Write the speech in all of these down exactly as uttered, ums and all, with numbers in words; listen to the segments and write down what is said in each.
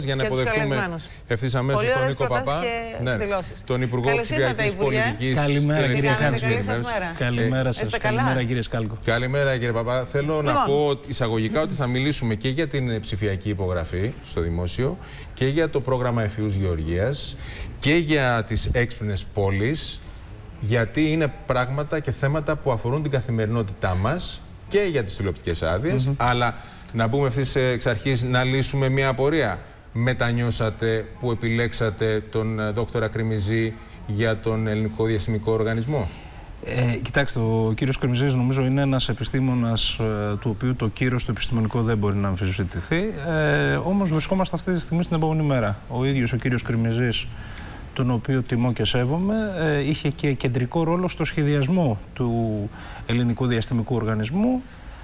Για να υποδεχτούμε ευθύς αμέσως τον Νίκο Παπά, ναι, τον Υπουργό Ψηφιακής Πολιτικής. Καλημέρα, κύριε Χάντζου. Καλημέρα σας. Καλημέρα, κύριε Σκάλκο. Καλημέρα, κύριε Παπά. Θέλω λοιπόν να πω εισαγωγικά ότι θα μιλήσουμε και για την ψηφιακή υπογραφή στο δημόσιο και για το πρόγραμμα Εφιούς Γεωργίας και για τις έξυπνες πόλεις, γιατί είναι πράγματα και θέματα που αφορούν την καθημερινότητά μας και για τις τηλεοπτικές άδειες, mm-hmm. αλλά να μπούμε ευθύς εξ αρχής να λύσουμε μια απορία. Μετανιώσατε που επιλέξατε τον δόκτορα Κρημιζή για τον Ελληνικό Διαστημικό Οργανισμό? Ε, κοιτάξτε, ο κύριος Κρημιζής νομίζω είναι ένας επιστήμονας ε, του οποίου το κύρος του επιστημονικό δεν μπορεί να αμφισβητηθεί. Ε, όμως βρισκόμαστε αυτή τη στιγμή στην επόμενη μέρα. Ο ίδιος ο κύριος Κρημιζής, τον οποίο τιμώ και σέβομαι, ε, είχε και κεντρικό ρόλο στο σχεδιασμό του Ελληνικού Διαστημικού Οργανισμού.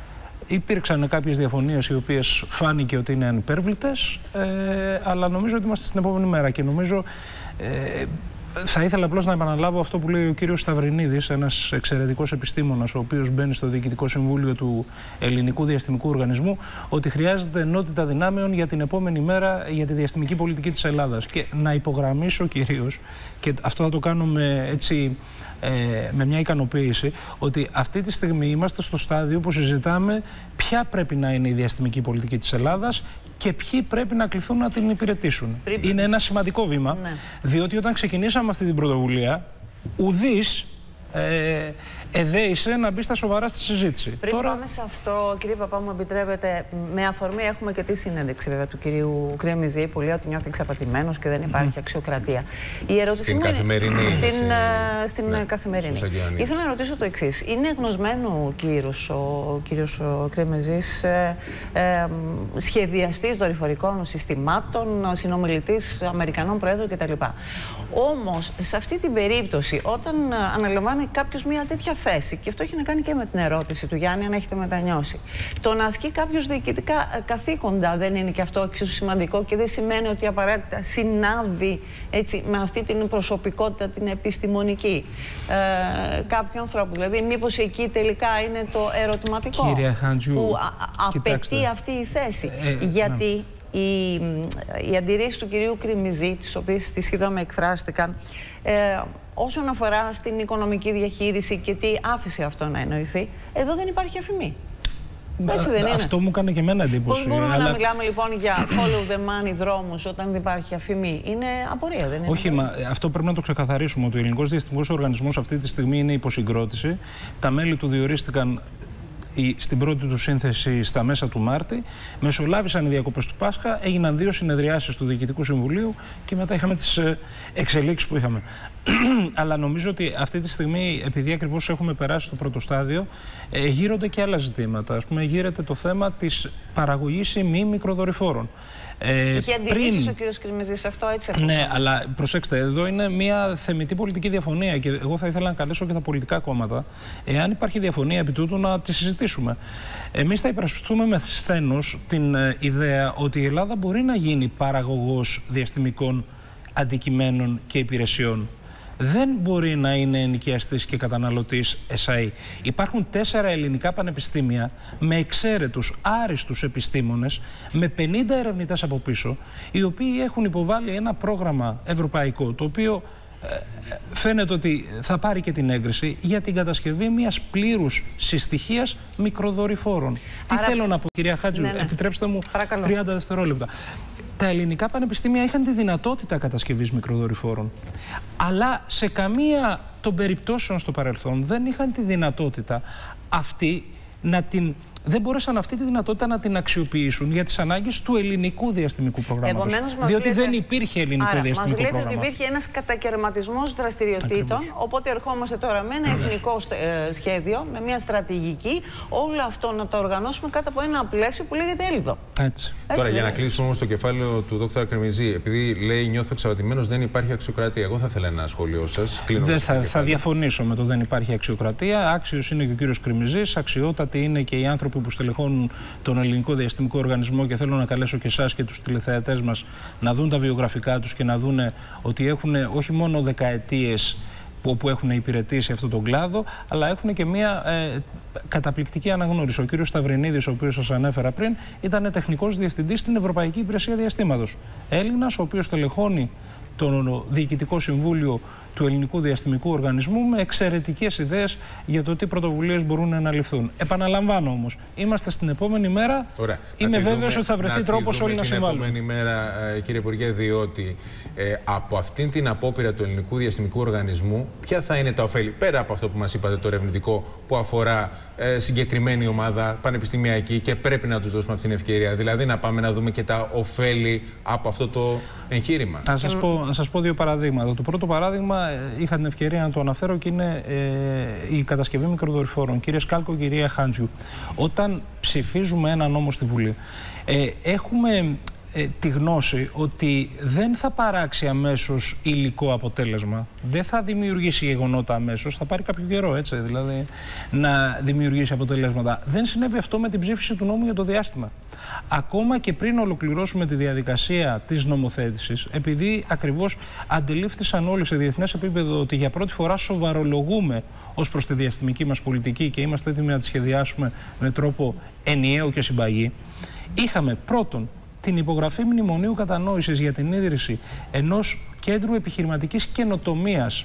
Υπήρξαν κάποιες διαφωνίες οι οποίες φάνηκε ότι είναι ανυπέρβλητες, ε, αλλά νομίζω ότι είμαστε στην επόμενη μέρα και νομίζω ε, θα ήθελα απλώς να επαναλάβω αυτό που λέει ο κύριος Σταυρινίδης, ένας εξαιρετικός επιστήμονας, ο οποίος μπαίνει στο Διοικητικό Συμβούλιο του Ελληνικού Διαστημικού Οργανισμού, ότι χρειάζεται ενότητα δυνάμεων για την επόμενη μέρα για τη διαστημική πολιτική της Ελλάδας. Και να υπογραμμίσω κυρίως, και αυτό θα το κάνουμε έτσι ε, με μια ικανοποίηση, ότι αυτή τη στιγμή είμαστε στο στάδιο που συζητάμε ποια πρέπει να είναι η διαστημική πολιτική της Ελλάδας και ποιοι πρέπει να κληθούν να την υπηρετήσουν. Πρέπει. Είναι ένα σημαντικό βήμα, ναι. διότι όταν ξεκινήσαμε αυτή την πρωτοβουλία, ουδής ε, εδέησε να μπει στα σοβαρά στη συζήτηση. Πριν Τώρα... πάμε σε αυτό, κύριε Παπά, μου επιτρέπετε, με αφορμή έχουμε και τη συνέντευξη βέβαια του κυρίου Κρημιζή που λέει ότι νιώθει εξαπατημένος και δεν υπάρχει mm. αξιοκρατία. Η ερώτηση στην μου καθημερινή. Είναι, στην uh, στην ναι, καθημερινή. Ήθελα να ρωτήσω το εξής. Είναι γνωσμένο ο κύριος ο, κύριος ο Κρημιζής ε, ε, σχεδιαστής δορυφορικών συστημάτων, συνομιλητής Αμερικανών Προέδρων κτλ. Όμως, σε αυτή την περίπτωση, όταν αναλαμβάνει κάποιος μια τέτοια θέση, και αυτό έχει να κάνει και με την ερώτηση του Γιάννη, αν έχετε μετανιώσει, το να ασκεί κάποιος διοικητικά καθήκοντα δεν είναι και αυτό εξίσου σημαντικό και δεν σημαίνει ότι απαραίτητα συνάδει έτσι, με αυτή την προσωπικότητα την επιστημονική ε, κάποιου ανθρώπου? Δηλαδή, μήπως εκεί τελικά είναι το ερωτηματικό Χάντζου, που α, απαιτεί κοιτάξτε. αυτή η θέση. Ε, γιατί. Ναι. Οι, οι αντιρρήσεις του κυρίου Κρημιζή, τις οποίες τις είδαμε εκφράστηκαν, ε, όσον αφορά στην οικονομική διαχείριση και τι άφησε αυτό να εννοηθεί, εδώ δεν υπάρχει αφημί. Έτσι δεν είναι? Αυτό μου έκανε και εμένα εντύπωση. Πώς μπορούμε αλλά... να μιλάμε λοιπόν για follow the money δρόμους όταν δεν υπάρχει αφημί? Είναι απορία, δεν είναι? Όχι, μα αυτό πρέπει να το ξεκαθαρίσουμε, ότι ο Ελληνικός Διαστημικός Οργανισμός αυτή τη στιγμή είναι υποσυγκρότηση. Τα μέλη του διορίστηκαν στην πρώτη του σύνθεση στα μέσα του Μάρτη, μεσολάβησαν οι διακοπές του Πάσχα, έγιναν δύο συνεδριάσεις του Διοικητικού Συμβουλίου και μετά είχαμε τις εξελίξεις που είχαμε. Αλλά νομίζω ότι αυτή τη στιγμή, επειδή ακριβώς έχουμε περάσει στο πρώτο στάδιο, ε, γύρονται και άλλα ζητήματα. Ας πούμε, γύρεται το θέμα της παραγωγής μη μικροδορυφόρων. Ε, Είχε αντιλήσεις πριν... ο κύριος Κρημιζής αυτό, έτσι? Ναι, αλλά προσέξτε, εδώ είναι μια θεμιτή πολιτική διαφωνία και εγώ θα ήθελα να καλέσω και τα πολιτικά κόμματα, εάν υπάρχει διαφωνία επί τούτου, να τη συζητήσουμε. Εμείς θα υπερασπιστούμε με σθένος την ε, ιδέα ότι η Ελλάδα μπορεί να γίνει παραγωγός διαστημικών αντικειμένων και υπηρεσιών. Δεν μπορεί να είναι ενοικιαστής και καταναλωτής ες έι άι. Υπάρχουν τέσσερα ελληνικά πανεπιστήμια με εξαίρετους, άριστους επιστήμονες, με πενήντα ερευνητές από πίσω, οι οποίοι έχουν υποβάλει ένα πρόγραμμα ευρωπαϊκό, το οποίο ε, φαίνεται ότι θα πάρει και την έγκριση για την κατασκευή μιας πλήρους συστοιχίας μικροδορυφόρων. Άρα... Τι θέλω να πω, κυρία Χάντζου, ναι, ναι. επιτρέψτε μου Παρακαλώ. τριάντα δευτερόλεπτα. Τα ελληνικά πανεπιστήμια είχαν τη δυνατότητα κατασκευής μικροδορυφόρων, αλλά σε καμία των περιπτώσεων στο παρελθόν δεν είχαν τη δυνατότητα αυτή να την... δεν μπόρεσαν αυτή τη δυνατότητα να την αξιοποιήσουν για τις ανάγκες του ελληνικού διαστημικού προγράμματος. Διότι λέτε... δεν υπήρχε ελληνικό Άρα, διαστημικό πρόγραμμα. Μας λέτε ότι υπήρχε ένας κατακαιρματισμός δραστηριοτήτων, Ακριβώς. οπότε ερχόμαστε τώρα με ένα εθνικό ε, σχέδιο, με μια στρατηγική, όλο αυτό να το οργανώσουμε κάτω από ένα πλαίσιο που λέγεται Έλδο. Έτσι. Τώρα, Έτσι, για να κλείσουμε όμως το κεφάλαιο του δόκτωρα Κρημιζή, επειδή λέει νιώθω εξαπατημένος, δεν υπάρχει αξιοκρατία. Εγώ θα ήθελα ένα σχόλιο σας. Δεν θα, θα διαφωνήσω με το δεν υπάρχει αξιοκρατία. Άξιος είναι και ο κύριος Κρημιζής, αξιότατοι είναι και οι άνθρωποι που στελεχώνουν τον Ελληνικό Διαστημικό Οργανισμό και θέλω να καλέσω και εσάς και τους τηλεθεατές μας να δουν τα βιογραφικά τους και να δουν ότι έχουν όχι μόνο δεκαετίες που έχουν υπηρετήσει αυτόν τον κλάδο, αλλά έχουν και μια ε, καταπληκτική αναγνώριση. Ο κύριος Σταυρινίδης, ο οποίος σας ανέφερα πριν, ήταν τεχνικός διευθυντής στην Ευρωπαϊκή Υπηρεσία Διαστήματος. Έλληνας, ο οποίος τελεχώνει το Διοικητικό Συμβούλιο του Ελληνικού Διαστημικού Οργανισμού με εξαιρετικές ιδέες για το τι πρωτοβουλίες μπορούν να ληφθούν. Επαναλαμβάνω όμως, είμαστε στην επόμενη μέρα. Ωραία. Είμαι βέβαιος ότι θα βρεθεί τρόπος όλοι να συμβάλλουν. Την επόμενη μέρα, κύριε Υπουργέ, διότι ε, από αυτήν την απόπειρα του Ελληνικού Διαστημικού Οργανισμού, ποια θα είναι τα ωφέλη, πέρα από αυτό που μας είπατε, το ερευνητικό, που αφορά ε, συγκεκριμένη ομάδα πανεπιστημιακή και πρέπει να τους δώσουμε αυτή την ευκαιρία. Δηλαδή, να πάμε να δούμε και τα ωφέλη από αυτό το εγχείρημα. Να σας πω, να σας πω δύο παραδείγματα. Το πρώτο παράδειγμα, είχα την ευκαιρία να το αναφέρω και είναι ε, η κατασκευή μικροδορυφόρων. Κύριε Σκάλκο, κυρία Χάντζιου, όταν ψηφίζουμε ένα νόμο στη Βουλή, ε, έχουμε ε, τη γνώση ότι δεν θα παράξει αμέσως υλικό αποτέλεσμα. Δεν θα δημιουργήσει γεγονότα αμέσως, θα πάρει κάποιο καιρό, έτσι, δηλαδή, να δημιουργήσει αποτελέσματα. Δεν συνέβη αυτό με την ψήφιση του νόμου για το διάστημα. Ακόμα και πριν ολοκληρώσουμε τη διαδικασία της νομοθέτησης, επειδή ακριβώς αντιλήφθησαν όλοι σε διεθνές επίπεδο ότι για πρώτη φορά σοβαρολογούμε ως προς τη διαστημική μας πολιτική και είμαστε έτοιμοι να τη σχεδιάσουμε με τρόπο ενιαίο και συμπαγή, είχαμε πρώτον την υπογραφή μνημονίου κατανόησης για την ίδρυση ενός κέντρου επιχειρηματικής καινοτομίας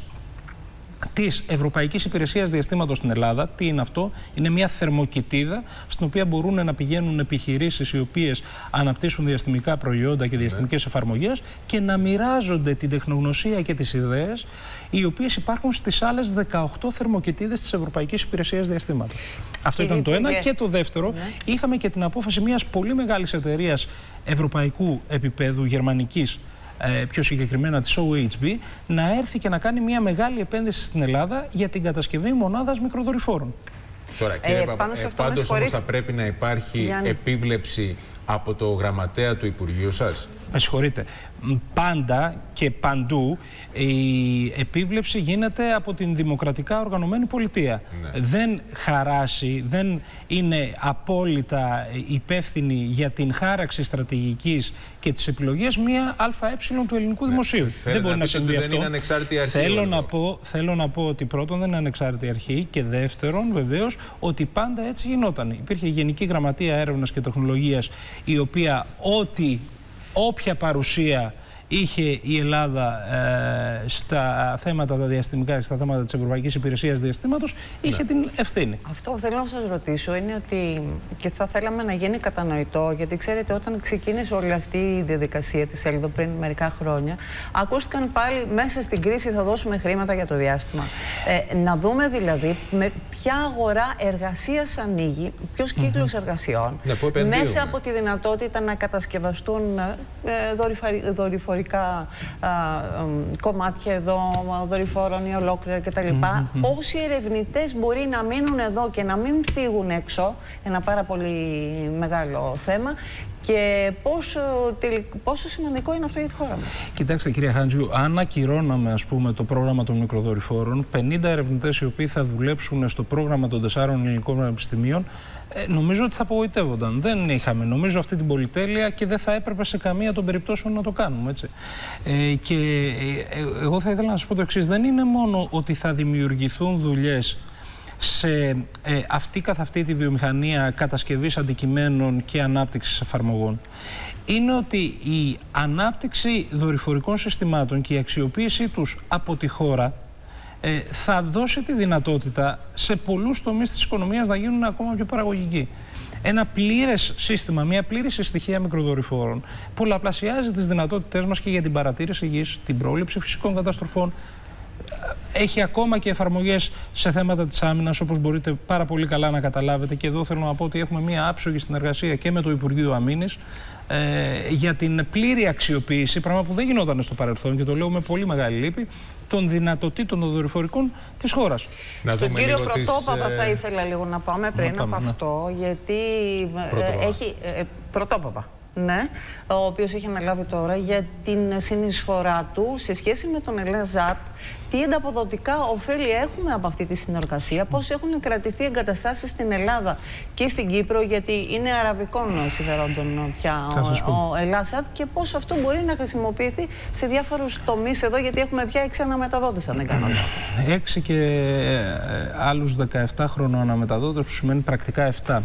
της Ευρωπαϊκής Υπηρεσίας Διαστήματος στην Ελλάδα. Τι είναι αυτό? Είναι μια θερμοκοιτίδα στην οποία μπορούν να πηγαίνουν επιχειρήσεις οι οποίες αναπτύσσουν διαστημικά προϊόντα και διαστημικές εφαρμογές και να μοιράζονται την τεχνογνωσία και τις ιδέες οι οποίες υπάρχουν στις άλλες δεκαοκτώ θερμοκοιτίδες της Ευρωπαϊκής Υπηρεσίας Διαστήματος. Αυτό ήταν το ένα. Και το δεύτερο, ναι. είχαμε και την απόφαση μιας πολύ μεγάλης εταιρείας ευρωπαϊκού επίπεδου, γερμανικής, πιο συγκεκριμένα της ο έιτς μπι, να έρθει και να κάνει μια μεγάλη επένδυση στην Ελλάδα για την κατασκευή μονάδας μικροδορυφόρων. Τώρα, κύριε ε, Παπα, ε, πάντως όμως θα πρέπει να υπάρχει Γιάννη. επίβλεψη από το γραμματέα του Υπουργείου σας. Με συγχωρείτε. Πάντα και παντού η επίβλεψη γίνεται από την δημοκρατικά οργανωμένη πολιτεία. Ναι. Δεν χαράσει, δεν είναι απόλυτα υπεύθυνη για την χάραξη στρατηγικής και τις επιλογές μία ΑΕ του ελληνικού ναι. δημοσίου. Θέλει δεν μπορεί να, να συμβεί αυτό. Δεν είναι ανεξάρτητη αρχή. Θέλω να, πω, θέλω να πω ότι πρώτον δεν είναι ανεξάρτητη αρχή και δεύτερον βεβαίως ότι πάντα έτσι γινόταν. Υπήρχε Γενική Γραμματεία Έρευνας και Τεχνολογίας η οποία ό,τι όποια παρουσία είχε η Ελλάδα ε, στα θέματα τα διαστημικά και στα θέματα της Ευρωπαϊκής Υπηρεσίας Διαστήματος, είχε ναι. την ευθύνη. Αυτό θέλω να σας ρωτήσω είναι ότι, και θα θέλαμε να γίνει κατανοητό, γιατί ξέρετε όταν ξεκίνησε όλη αυτή η διαδικασία της ΕΛΔΟ πριν μερικά χρόνια, ακούστηκαν πάλι μέσα στην κρίση θα δώσουμε χρήματα για το διάστημα. Ε, να δούμε δηλαδή με ποια αγορά εργασίας ανοίγει, ποιος κύκλος mm-hmm. εργασιών, ναι, μέσα από τη δυνατότητα να κατασκευαστούν ε, δορυφορικά Α, α, κομμάτια εδώ, δορυφόρων ή ολόκληρα κτλ. Mm-hmm. Πόσοι ερευνητές μπορεί να μείνουν εδώ και να μην φύγουν έξω, ένα πάρα πολύ μεγάλο θέμα, και πόσο, πόσο σημαντικό είναι αυτό για τη χώρα μας. Κοιτάξτε κυρία Χάντζιου, αν ακυρώναμε ας πούμε το πρόγραμμα των μικροδορυφόρων, πενήντα ερευνητές οι οποίοι θα δουλέψουν στο πρόγραμμα των τεσσάρων ελληνικών πανεπιστημίων, ε, νομίζω ότι θα απογοητεύονταν. Δεν είχαμε νομίζω αυτή την πολυτέλεια και δεν θα έπρεπε σε καμία των περιπτώσεων να το κάνουμε. Έτσι. Ε, και ε, ε, εγώ θα ήθελα να σας πω το εξής. Δεν είναι μόνο ότι θα δημιουργηθούν δουλειές σε ε, αυτή καθ' αυτή τη βιομηχανία κατασκευής αντικειμένων και ανάπτυξης εφαρμογών. Είναι ότι η ανάπτυξη δορυφορικών συστημάτων και η αξιοποίησή τους από τη χώρα ε, θα δώσει τη δυνατότητα σε πολλούς τομείς της οικονομίας να γίνουν ακόμα πιο παραγωγικοί. Ένα πλήρες σύστημα, μια πλήρης συστοιχεία μικροδορυφόρων πολλαπλασιάζει τις δυνατότητές μας και για την παρατήρηση γης, την πρόληψη φυσικών καταστροφών. Έχει ακόμα και εφαρμογές σε θέματα της άμυνας, όπως μπορείτε πάρα πολύ καλά να καταλάβετε. Και εδώ θέλω να πω ότι έχουμε μία άψογη συνεργασία και με το Υπουργείο Αμήνης ε, για την πλήρη αξιοποίηση, πράγμα που δεν γινόταν στο παρελθόν και το λέω με πολύ μεγάλη λύπη, των δυνατοτήτων των δορυφορικών της χώρας. Στον κύριο Πρωτόπαπα τις... θα ήθελα λίγο να πάμε πριν να πάμε, από ναι. αυτό, γιατί ε, έχει... Ε, Πρωτόπαπα. Ναι, ο οποίος έχει αναλάβει τώρα για την συνεισφορά του σε σχέση με τον ΕΛΑΖΑΤ τι ανταποδοτικά ωφέλη έχουμε από αυτή τη συνεργασία, πώς έχουν κρατηθεί εγκαταστάσεις στην Ελλάδα και στην Κύπρο, γιατί είναι αραβικών συμφερόντων πια ο, ο Ελάσατ, και πώς αυτό μπορεί να χρησιμοποιηθεί σε διάφορους τομείς εδώ, γιατί έχουμε πια έξι αναμεταδότες, αν δεν κάνω λάθος. Έξι και άλλους δεκαεπτά χρονών αναμεταδότες, που σημαίνει πρακτικά επτά.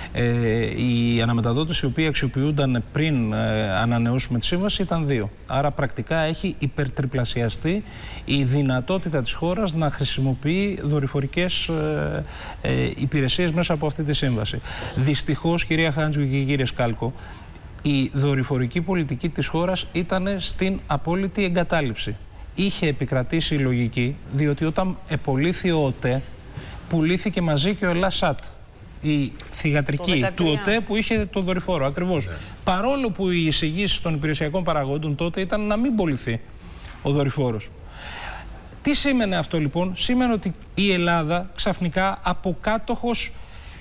Ε, οι αναμεταδότες οι οποίοι αξιοποιούνταν πριν ε, ανανεώσουμε τη σύμβαση ήταν δύο. Άρα πρακτικά έχει υπερτριπλασιαστεί η δυνατότητα της χώρας να χρησιμοποιεί δορυφορικές ε, ε, υπηρεσίες μέσα από αυτή τη σύμβαση. Δυστυχώς, κυρία Χάντζου και κύριε Σκάλκο, η δορυφορική πολιτική της χώρας ήταν στην απόλυτη εγκατάλειψη. Είχε επικρατήσει η λογική, διότι όταν επολύθη ο ΟΤΕ, πουλήθηκε μαζί και ο Ελάσατ, η θυγατρική του ΟΤΕ που είχε το δορυφόρο. Ακριβώς. Ναι. Παρόλο που οι εισηγήσεις των υπηρεσιακών παραγόντων τότε ήταν να μην πωληθεί ο δορυφόρος. Τι σήμαινε αυτό λοιπόν? Σήμαινε ότι η Ελλάδα ξαφνικά, από κάτοχος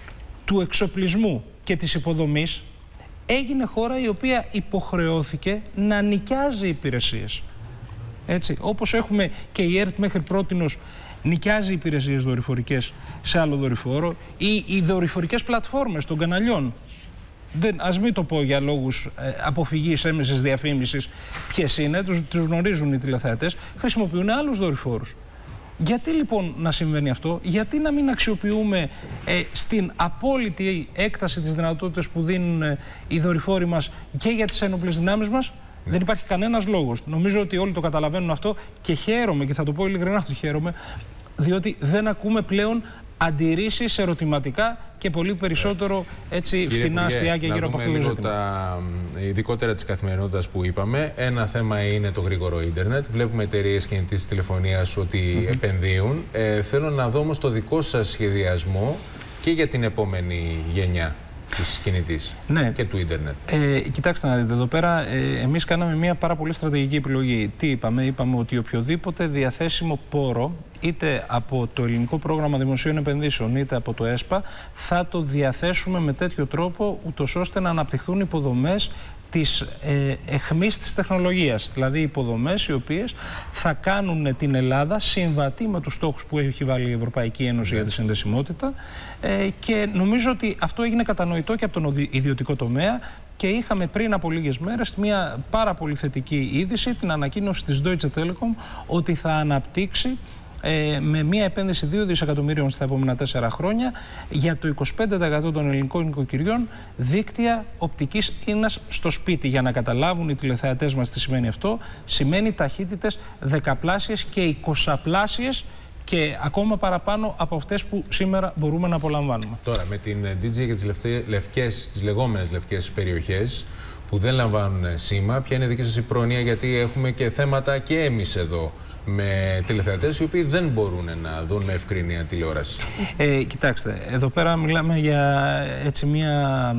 του εξοπλισμού και της υποδομής, έγινε χώρα η οποία υποχρεώθηκε να νοικιάζει υπηρεσίες. Έτσι, όπως έχουμε και η ΕΡΤ μέχρι πρότινος νοικιάζει υπηρεσίες δορυφορικές σε άλλο δορυφόρο, ή οι δορυφορικές πλατφόρμες των καναλιών. Δεν, ας μην το πω για λόγους ε, αποφυγής έμεσης διαφήμισης ποιες είναι, τους, τους γνωρίζουν οι τηλεθεατές, χρησιμοποιούν άλλους δορυφόρους. Γιατί λοιπόν να συμβαίνει αυτό? Γιατί να μην αξιοποιούμε ε, στην απόλυτη έκταση τις δυνατότητες που δίνουν ε, οι δορυφόροι μας και για τις ένοπλες δυνάμεις μας? Mm. Δεν υπάρχει κανένας λόγος. Νομίζω ότι όλοι το καταλαβαίνουν αυτό και χαίρομαι, και θα το πω ειλικρινά ότι χαίρομαι, διότι δεν ακούμε πλέον αντιρρήσεις, ερωτηματικά και πολύ περισσότερο έτσι φτηνά αστιάκια γύρω από αυτό το ζήτημα. Τα ειδικότερα της καθημερινότητας που είπαμε. Ένα θέμα είναι το γρήγορο ίντερνετ. Βλέπουμε εταιρείες κινητής τηλεφωνίας ότι mm-hmm. επενδύουν. Ε, θέλω να δω όμως το δικό σας σχεδιασμό και για την επόμενη γενιά της κινητής, ναι, και του ίντερνετ. Ε, κοιτάξτε να δείτε, εδώ πέρα ε, εμείς κάναμε μια πάρα πολύ στρατηγική επιλογή. Τι είπαμε? Είπαμε ότι οποιοδήποτε διαθέσιμο πόρο, είτε από το Ελληνικό Πρόγραμμα Δημοσίων Επενδύσεων είτε από το ΕΣΠΑ, θα το διαθέσουμε με τέτοιο τρόπο ούτως ώστε να αναπτυχθούν υποδομές της ε, εχμής της τεχνολογίας. Δηλαδή υποδομές οι οποίες θα κάνουν την Ελλάδα συμβατή με τους στόχους που έχει βάλει η Ευρωπαϊκή Ένωση, yeah, για τη συνδεσιμότητα, ε, και νομίζω ότι αυτό έγινε κατανοητό και από τον ιδιωτικό τομέα. Και είχαμε πριν από λίγες μέρες μια πάρα πολύ θετική είδηση, την ανακοίνωση της Deutsche Telekom ότι θα αναπτύξει Ε, με μια επένδυση δύο δισεκατομμυρίων στα επόμενα τέσσερα χρόνια για το είκοσι πέντε τοις εκατό των ελληνικών νοικοκυριών δίκτυα οπτικής ίνας στο σπίτι. Για να καταλάβουν οι τηλεθεατές μας τι σημαίνει αυτό, σημαίνει ταχύτητες δεκαπλάσιες και εικοσαπλάσιες και ακόμα παραπάνω από αυτές που σήμερα μπορούμε να απολαμβάνουμε. Τώρα, με την ντι τζέι και τις, λευκές, τις λεγόμενες λευκές περιοχές που δεν λαμβάνουν σήμα, ποια είναι δική σας η πρόνοια? Γιατί έχουμε και θέματα και εμείς εδώ με τηλεθεατές οι οποίοι δεν μπορούν να δουν με ευκρίνεια τηλεόραση. Ε, κοιτάξτε, εδώ πέρα μιλάμε για έτσι μια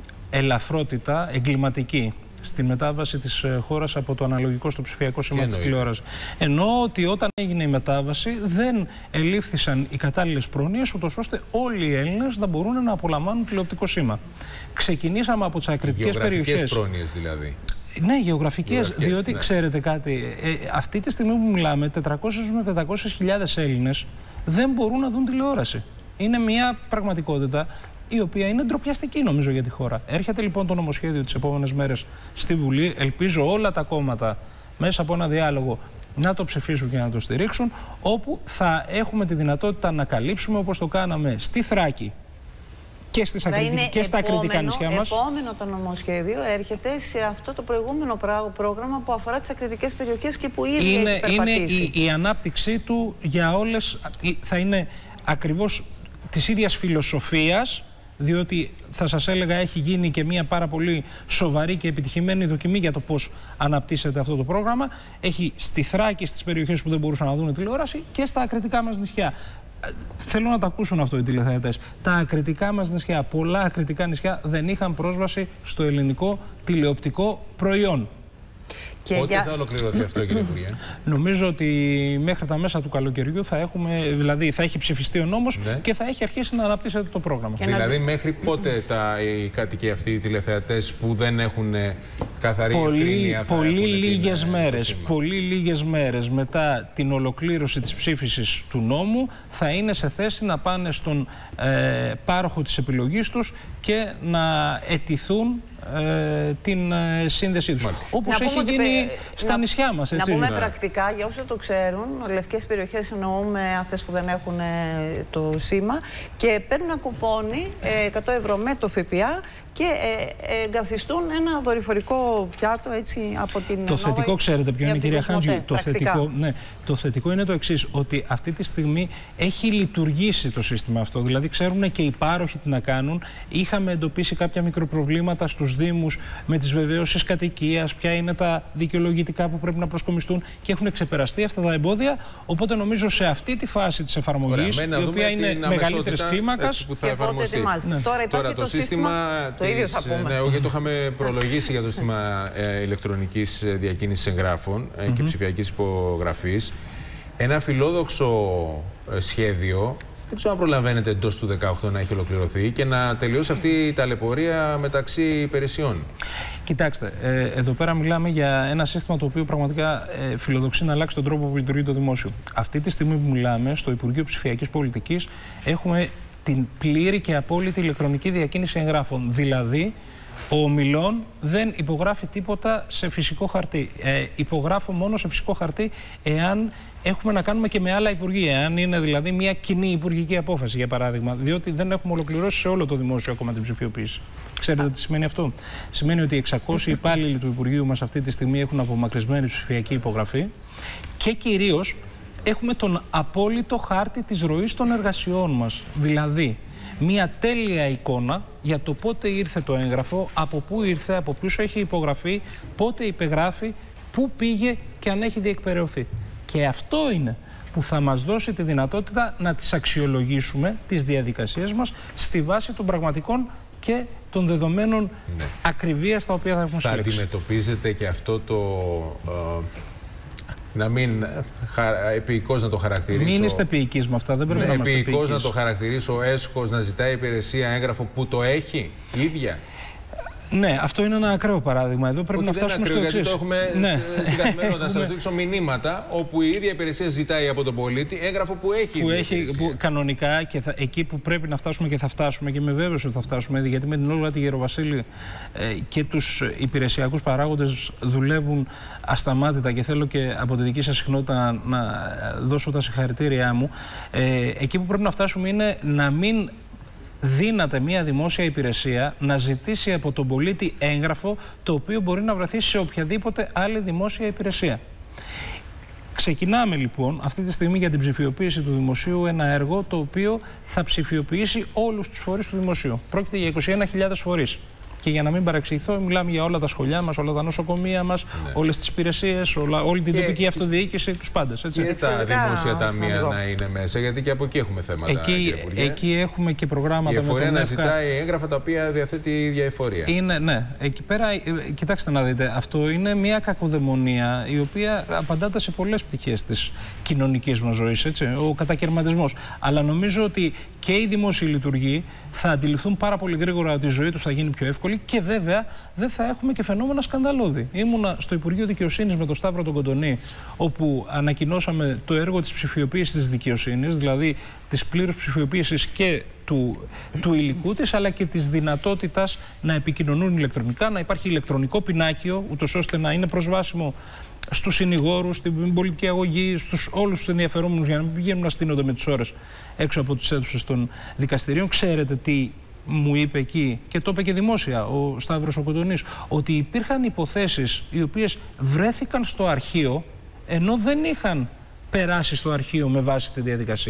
ελαφρότητα εγκληματική στη μετάβαση της χώρας από το αναλογικό στο ψηφιακό σήμα της τηλεόρασης. Ενώ ότι όταν έγινε η μετάβαση δεν ελήφθησαν οι κατάλληλες πρόνοιες, ούτως ώστε όλοι οι Έλληνες να μπορούν να απολαμβάνουν τηλεοπτικό σήμα. Ξεκινήσαμε από τις ακριτικές περιοχές. Γεωγραφικές πρόνοιες δηλαδή. Ναι, γεωγραφικές, διότι ναι, ξέρετε κάτι, ε, αυτή τη στιγμή που μιλάμε, τετρακόσιες με πεντακόσιες χιλιάδες Έλληνες δεν μπορούν να δουν τηλεόραση. Είναι μια πραγματικότητα η οποία είναι ντροπιαστική νομίζω για τη χώρα. Έρχεται λοιπόν το νομοσχέδιο τις επόμενες μέρες στη Βουλή. Ελπίζω όλα τα κόμματα μέσα από ένα διάλογο να το ψηφίσουν και να το στηρίξουν, όπου θα έχουμε τη δυνατότητα να καλύψουμε, όπως το κάναμε στη Θράκη και, στις ακριτικ... και στα ακριτικά νησιά μας. Επόμενο το νομοσχέδιο έρχεται σε αυτό το προηγούμενο πρόγραμμα που αφορά τις ακριτικές περιοχές και που ήδη είναι, έχει περπατήσει. Είναι η, η ανάπτυξή του για όλες, θα είναι ακριβώς της ίδιας φιλοσοφίας, διότι θα σας έλεγα έχει γίνει και μια πάρα πολύ σοβαρή και επιτυχημένη δοκιμή για το πώς αναπτύσσεται αυτό το πρόγραμμα. Έχει στη Θράκη, στις περιοχές που δεν μπορούσαν να δουν τηλεόραση, και στα ακριτικά μας νησιά. Θέλω να το ακούσουν αυτό οι τηλεθεατές. Τα ακριτικά μας νησιά, πολλά ακριτικά νησιά δεν είχαν πρόσβαση στο ελληνικό τηλεοπτικό προϊόν. Και πότε για... θα ολοκληρωθεί αυτό, κύριε Υπουργέ? Νομίζω ότι μέχρι τα μέσα του καλοκαιριού θα έχουμε, δηλαδή θα έχει ψηφιστεί ο νόμος, ναι, και θα έχει αρχίσει να αναπτύσσεται το πρόγραμμα. Και δηλαδή να... μέχρι πότε τα, οι κάτοικοι αυτοί, οι τηλεθεατές που δεν έχουν καθαρή πολύ, ευκρίνεια θα πολύ έχουν λίγες την, μέρες, πολύ λίγες μέρες μετά την ολοκλήρωση της ψήφισης του νόμου θα είναι σε θέση να πάνε στον ε, πάροχο της επιλογής τους και να αιτηθούν Ε, την ε, σύνδεσή τους. Όπως έχει γίνει πε... στα να... νησιά μας. Έτσι. Να πούμε ναι. πρακτικά, για όσοι το ξέρουν, λευκές περιοχές εννοούμε αυτές που δεν έχουν ε, το σήμα και παίρνουν ένα κουπόνι ε, εκατό ευρώ με το ΦΠΑ και ε, ε, εγκαθιστούν ένα δορυφορικό πιάτο έτσι από την Το θετικό Νόβα, ξέρετε ποιο είναι, κυρία Χάντζη? Το θετικό, ναι, το θετικό είναι το εξής, ότι αυτή τη στιγμή έχει λειτουργήσει το σύστημα αυτό. Δηλαδή ξέρουν και οι πάροχοι τι να κάνουν. Είχαμε εντοπίσει κάποια μικροπροβλήματα στους Δήμους με τις βεβαίωσεις κατοικίας, ποια είναι τα δικαιολογητικά που πρέπει να προσκομιστούν και έχουν ξεπεραστεί αυτά τα εμπόδια. Οπότε νομίζω σε αυτή τη φάση της εφαρμογής, η οποία είναι μεγαλύτερης κλίμακας, που θα εφαρμοστεί. Ναι. Τώρα, Τώρα το, το σύστημα, σύστημα το ίδιο θα πούμε. Ναι, γιατί το είχαμε προλογίσει για το σύστημα ε, ηλεκτρονικής διακίνησης εγγράφων ε, mm-hmm. και ψηφιακής υπογραφής. Ένα φιλόδοξο ε, σχέδιο. Δεν ξέρω αν προλαβαίνετε εντός του δεκαοκτώ να έχει ολοκληρωθεί και να τελειώσει αυτή η ταλαιπωρία μεταξύ υπηρεσιών. Κοιτάξτε, ε, εδώ πέρα μιλάμε για ένα σύστημα το οποίο πραγματικά ε, φιλοδοξεί να αλλάξει τον τρόπο που λειτουργεί το δημόσιο. Αυτή τη στιγμή που μιλάμε, στο Υπουργείο Ψηφιακής Πολιτικής έχουμε την πλήρη και απόλυτη ηλεκτρονική διακίνηση εγγράφων. Δηλαδή, ο ομιλών δεν υπογράφει τίποτα σε φυσικό χαρτί. Ε, υπογράφω μόνο σε φυσικό χαρτί εάν έχουμε να κάνουμε και με άλλα υπουργεία. Εάν είναι δηλαδή μια κοινή υπουργική απόφαση, για παράδειγμα. Διότι δεν έχουμε ολοκληρώσει σε όλο το δημόσιο ακόμα την ψηφιοποίηση. Ξέρετε τι σημαίνει αυτό? Σημαίνει ότι εξακόσιοι υπάλληλοι του Υπουργείου μας αυτή τη στιγμή έχουν απομακρυσμένη ψηφιακή υπογραφή και κυρίως έχουμε τον απόλυτο χάρτη της ροής των εργασιών μας. Δηλαδή, μια τέλεια εικόνα για το πότε ήρθε το έγγραφο, από πού ήρθε, από ποιους έχει υπογραφεί, πότε υπεγράφει, πού πήγε και αν έχει διεκπεραιωθεί. Και αυτό είναι που θα μας δώσει τη δυνατότητα να τις αξιολογήσουμε, τις διαδικασίες μας, στη βάση των πραγματικών και των δεδομένων ναι. ακριβίας τα οποία θα έχουμε συλλέξει. Θα αντιμετωπίζετε και αυτό το... Uh... να μην επίοικος να το χαρακτηρίσω. Μην είστε επίοικείς με αυτά, δεν πρέπει ναι, να είμαστε επίοικείς. Επίοικος να το χαρακτηρίσω έσχος, να ζητάει υπηρεσία έγγραφο που το έχει ίδια. Ναι, αυτό είναι ένα ακραίο παράδειγμα. Εδώ πρέπει Όχι, να φτάσουμε ακραίο, στο εξής. Γιατί το έχουμε ναι. στην καθημερινότητα. Να σας δείξω μηνύματα όπου η ίδια υπηρεσία ζητάει από τον πολίτη έγγραφο που έχει. Που έχει που, κανονικά και θα, εκεί που πρέπει να φτάσουμε και θα φτάσουμε και είμαι βέβαιος ότι θα φτάσουμε. Γιατί με την Όλγα τη Γεροβασίλη ε, και τους υπηρεσιακούς παράγοντες δουλεύουν ασταμάτητα και θέλω και από τη δική σας συχνότητα να, να δώσω τα συγχαρητήριά μου. Ε, εκεί που πρέπει να φτάσουμε είναι να μην δύναται μια δημόσια υπηρεσία να ζητήσει από τον πολίτη έγγραφο το οποίο μπορεί να βρεθεί σε οποιαδήποτε άλλη δημόσια υπηρεσία. Ξεκινάμε λοιπόν αυτή τη στιγμή για την ψηφιοποίηση του δημοσίου ένα έργο το οποίο θα ψηφιοποιήσει όλους τους φορείς του δημοσίου. Πρόκειται για είκοσι ένα χιλιάδες φορείς. Και για να μην παρεξηγηθώ, μιλάμε για όλα τα σχολιά μας, όλα τα νοσοκομεία μας, ναι. όλες τις υπηρεσίες, όλα, όλη την και τοπική αυτοδιοίκηση, τους πάντες. Έτσι. Και τα δημόσια ταμεία να είναι μέσα, γιατί και από εκεί έχουμε θέματα. Εκεί, εκεί έχουμε και προγράμματα. Η εφορία να ζητάει έγγραφα τα οποία διαθέτει η ίδια εφορία. Είναι, ναι. Εκεί πέρα, κοιτάξτε να δείτε, αυτό είναι μια κακοδαιμονία η οποία απαντάται σε πολλές πτυχές της κοινωνικής μας ζωής, έτσι, ο κατακαιρματισμός. Αλλά νομίζω ότι και οι δημόσιοι λειτουργοί θα αντιληφθούν πάρα πολύ γρήγορα ότι η ζωή τους θα γίνει πιο εύκολη και βέβαια δεν θα έχουμε και φαινόμενα σκανδαλώδη. Ήμουνα στο Υπουργείο Δικαιοσύνης με τον Σταύρο τον Κοντονή, όπου ανακοινώσαμε το έργο της ψηφιοποίησης της δικαιοσύνης, δηλαδή της πλήρους ψηφιοποίησης και του, του υλικού της, αλλά και της δυνατότητας να επικοινωνούν ηλεκτρονικά, να υπάρχει ηλεκτρονικό πινάκιο, ούτως ώστε να είναι προσβάσιμο στους συνηγόρους, στην πολιτική αγωγή, στους όλους τους ενδιαφερόμενους για να μην πηγαίνουν να στείνονται με τις ώρες έξω από τις αίθουσες των δικαστηρίων. Ξέρετε τι μου είπε εκεί και το είπε και δημόσια ο Σταύρος ο Κοντονής, ότι υπήρχαν υποθέσεις οι οποίες βρέθηκαν στο αρχείο ενώ δεν είχαν περάσει στο αρχείο με βάση τη διαδικασία.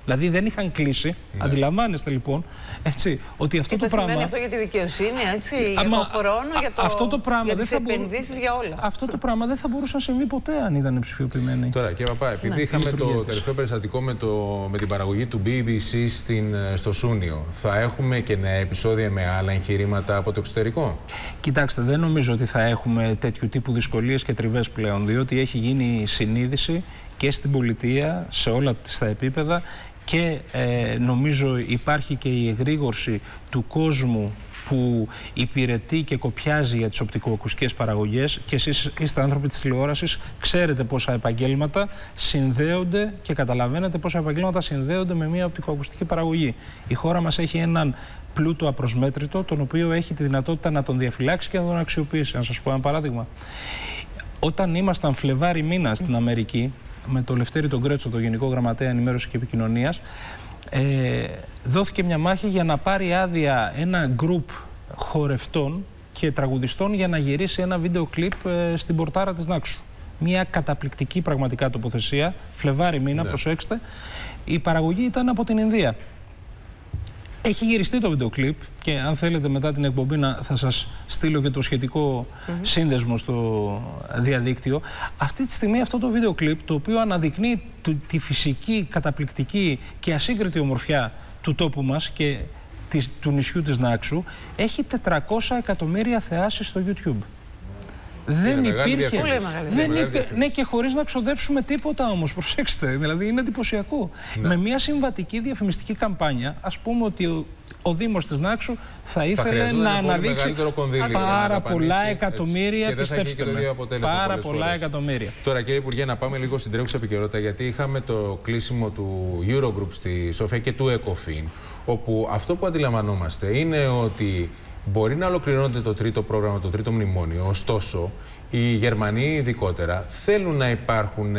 Δηλαδή δεν είχαν κλείσει. Ναι. Αντιλαμβάνεστε λοιπόν έτσι, ότι αυτό και το πράγμα. Σημαίνει αυτό για τη δικαιοσύνη, έτσι, Άμα, για το χρόνο, για, το, αυτό το πράγμα για τις δεν επενδύσεις, μπορού... για όλα. Αυτό το πράγμα δεν θα μπορούσε να συμβεί ποτέ αν ήταν ψηφιοποιημένοι. Τώρα, κύριε Παπά, επειδή ναι, είχαμε το τελευταίο περιστατικό με, το, με την παραγωγή του μπι μπι σι στην, στο Σούνιο, θα έχουμε και νέα επεισόδια με άλλα εγχειρήματα από το εξωτερικό? Κοιτάξτε, δεν νομίζω ότι θα έχουμε τέτοιου τύπου δυσκολίες και τριβές πλέον, διότι έχει γίνει συνείδηση και στην πολιτεία, σε όλα τα επίπεδα, και ε, νομίζω υπάρχει και η εγρήγορση του κόσμου που υπηρετεί και κοπιάζει για τις οπτικοακουστικές παραγωγές, και εσείς είστε άνθρωποι της τηλεόρασης, ξέρετε πόσα επαγγέλματα συνδέονται και καταλαβαίνετε πόσα επαγγέλματα συνδέονται με μια οπτικοακουστική παραγωγή. Η χώρα μας έχει έναν πλούτο απροσμέτρητο, τον οποίο έχει τη δυνατότητα να τον διαφυλάξει και να τον αξιοποιήσει. Να σας πω ένα παράδειγμα. Όταν ήμασταν Φλεβάρι μήνα στην Αμερική, με τον Λευτέρη τον Κρέτσο, τον Γενικό Γραμματέα Ενημέρωσης και Επικοινωνίας, ε, δόθηκε μια μάχη για να πάρει άδεια ένα γκρουπ χορευτών και τραγουδιστών για να γυρίσει ένα βίντεο κλιπ ε, στην πορτάρα της Νάξου. Μια καταπληκτική πραγματικά τοποθεσία, Φλεβάρι μήνα, ναι. Προσέξτε. Η παραγωγή ήταν από την Ινδία. Έχει γυριστεί το βίντεο κλιπ και αν θέλετε μετά την εκπομπή να θα σας στείλω και το σχετικό mm-hmm. σύνδεσμο στο διαδίκτυο. Αυτή τη στιγμή αυτό το βίντεο κλιπ, το οποίο αναδεικνύει τη φυσική, καταπληκτική και ασύγκριτη ομορφιά του τόπου μας και της, του νησιού της Νάξου, έχει τετρακόσια εκατομμύρια θεάσεις στο YouTube. Δεν υπήρχε. Δεν υπήρχε. Ναι, και χωρίς να ξοδέψουμε τίποτα όμως. Προσέξτε. Δηλαδή είναι εντυπωσιακό. Ναι. Με μια συμβατική διαφημιστική καμπάνια, ας πούμε ότι ο, ο Δήμος της Νάξου θα ήθελε θα να αναδείξει πάρα πολλά εκατομμύρια. Πιστέψτε με. Πάρα πολλά φορές. εκατομμύρια. Τώρα, κύριε Υπουργέ, να πάμε λίγο στην τρέχουσα επικαιρότητα, γιατί είχαμε το κλείσιμο του Eurogroup στη Σοφία και του ECOFIN, όπου αυτό που αντιλαμβανόμαστε είναι ότι μπορεί να ολοκληρώνεται το τρίτο πρόγραμμα, το τρίτο μνημόνιο, ωστόσο οι Γερμανοί ειδικότερα θέλουν να υπάρχουν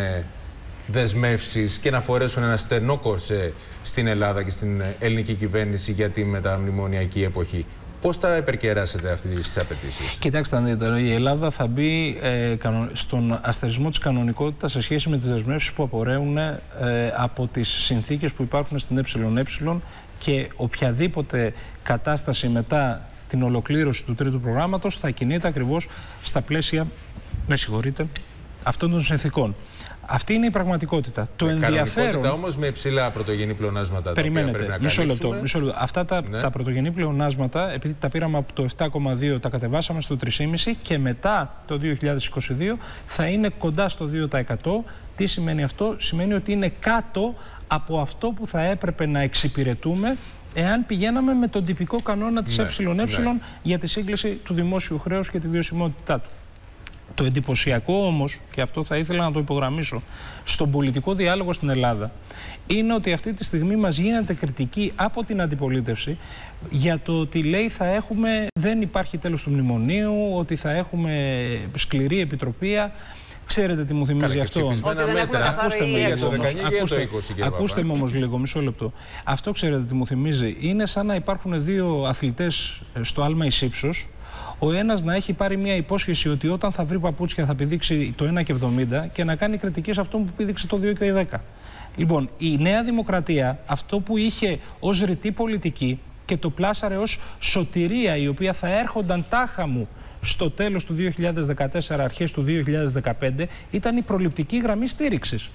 δεσμεύσεις και να φορέσουν ένα στενό κορσέ στην Ελλάδα και στην ελληνική κυβέρνηση για τη μεταμνημονιακή εποχή. Πώς θα επερκεράσετε αυτές τις απαιτήσεις? Κοιτάξτε, Ανδρέτα, η Ελλάδα θα μπει ε, στον αστερισμό της κανονικότητας σε σχέση με τις δεσμεύσεις που απορρέουν ε, από τις συνθήκες που υπάρχουν στην ΕΕ, και οποιαδήποτε κατάσταση μετά την ολοκλήρωση του τρίτου προγράμματος θα κινείται ακριβώς στα πλαίσια, με συγχωρείτε, αυτών των συνθηκών. Αυτή είναι η πραγματικότητα. Το ενδιαφέρον. Κανονικότητα όμως με υψηλά πρωτογενή πλεονάσματα. Περιμένετε. Μισό λεπτό, μισό λεπτό. Αυτά τα, ναι. τα πρωτογενή πλεονάσματα, επειδή τα πήραμε από το επτά κόμμα δύο, τα κατεβάσαμε στο τρία κόμμα πέντε και μετά το δύο χιλιάδες είκοσι δύο θα είναι κοντά στο δύο τοις εκατό. Τι σημαίνει αυτό? Σημαίνει ότι είναι κάτω από αυτό που θα έπρεπε να εξυπηρετούμε εάν πηγαίναμε με τον τυπικό κανόνα της ναι, ΕΕ ναι. για τη σύγκληση του δημόσιου χρέους και τη βιωσιμότητά του. Το εντυπωσιακό όμως, και αυτό θα ήθελα να το υπογραμμίσω, στον πολιτικό διάλογο στην Ελλάδα, είναι ότι αυτή τη στιγμή μας γίνεται κριτική από την αντιπολίτευση για το ότι λέει θα έχουμε, δεν υπάρχει τέλος του μνημονίου, ότι θα έχουμε σκληρή επιτροπία. Ξέρετε τι μου θυμίζει Καλά, αυτό? Ακούστε με για το δεκαεννιά και το είκοσι. Ακούστε με όμως λίγο, μισό λεπτό. Αυτό ξέρετε τι μου θυμίζει? Είναι σαν να υπάρχουν δύο αθλητές στο άλμα εις ύψος. Ο ένας να έχει πάρει μια υπόσχεση ότι όταν θα βρει παπούτσια θα πηδήξει το ένα και εβδομήντα και να κάνει κριτική σε αυτόν που πήδηξε το δύο και δέκα. Λοιπόν, η Νέα Δημοκρατία αυτό που είχε ως ρητή πολιτική και το πλάσαρε ως σωτηρία, η οποία θα έρχονταν τάχα μου στο τέλος του δύο χιλιάδες δεκατέσσερα, αρχές του δύο χιλιάδες δεκαπέντε, ήταν η προληπτική γραμμή στήριξης.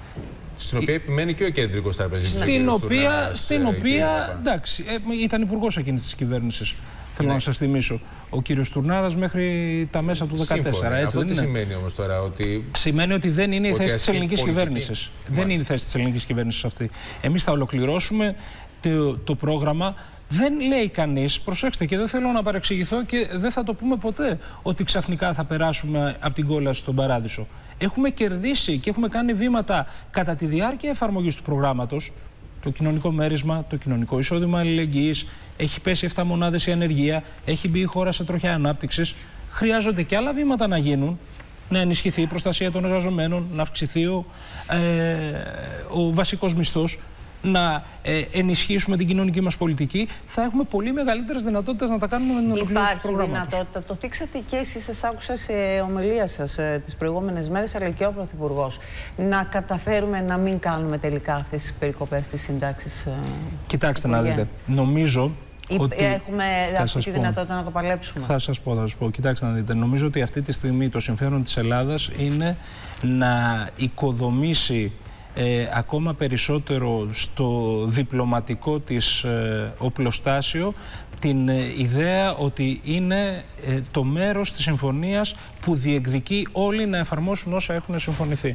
Στην οποία επιμένει και ο κεντρικός τραπεζίτης. Στην οποία, στην οποία εντάξει, ε, ήταν υπουργός εκείνης της κυβέρνησης. Θέλω ναι. να σας θυμίσω. Ο κύριος Τουρνάρας μέχρι τα μέσα του δύο χιλιάδες δεκατέσσερα. Έτσι, αυτό δεν τι είναι? σημαίνει όμως τώρα? Ότι... Σημαίνει ότι δεν είναι η θέση της ελληνικής κυβέρνησης. Δεν είναι η θέση της ελληνικής κυβέρνησης αυτή. Εμείς θα ολοκληρώσουμε το, το πρόγραμμα. Δεν λέει κανείς, προσέξτε, και δεν θέλω να παρεξηγηθώ και δεν θα το πούμε ποτέ, ότι ξαφνικά θα περάσουμε από την κόλαση στον παράδεισο. Έχουμε κερδίσει και έχουμε κάνει βήματα κατά τη διάρκεια εφαρμογής του προγράμματος. Το κοινωνικό μέρισμα, το κοινωνικό εισόδημα αλληλεγγύης, έχει πέσει επτά μονάδες η ανεργία, έχει μπει η χώρα σε τροχιά ανάπτυξης. Χρειάζονται και άλλα βήματα να γίνουν, να ενισχυθεί η προστασία των εργαζομένων, να αυξηθεί ο, ε, ο βασικός μισθός. να ε, ενισχύσουμε την κοινωνική μας πολιτική, θα έχουμε πολύ μεγαλύτερες δυνατότητες να τα κάνουμε με την ολοκλήρωση του προγράμματος. Υπάρχει δυνατότητα, το θίξατε και εσείς, σας άκουσα σε ομιλία σας ε, τις προηγούμενες μέρες, αλλά και ο Πρωθυπουργός, να καταφέρουμε να μην κάνουμε τελικά αυτές τις περικοπές της συντάξης. Ε, Κοιτάξτε να δείτε, νομίζω ότι έχουμε αυτή τη δυνατότητα να το παλέψουμε. Θα σας πω, θα σας πω. Κοιτάξτε να δείτε, νομίζω ότι αυτή τη στιγμή το συμφέρον της Ελλάδας είναι να οικοδομήσει Ε, ακόμα περισσότερο στο διπλωματικό της ε, οπλοστάσιο την ε, ιδέα ότι είναι ε, το μέρος της συμφωνίας που διεκδικεί όλοι να εφαρμόσουν όσα έχουν συμφωνηθεί.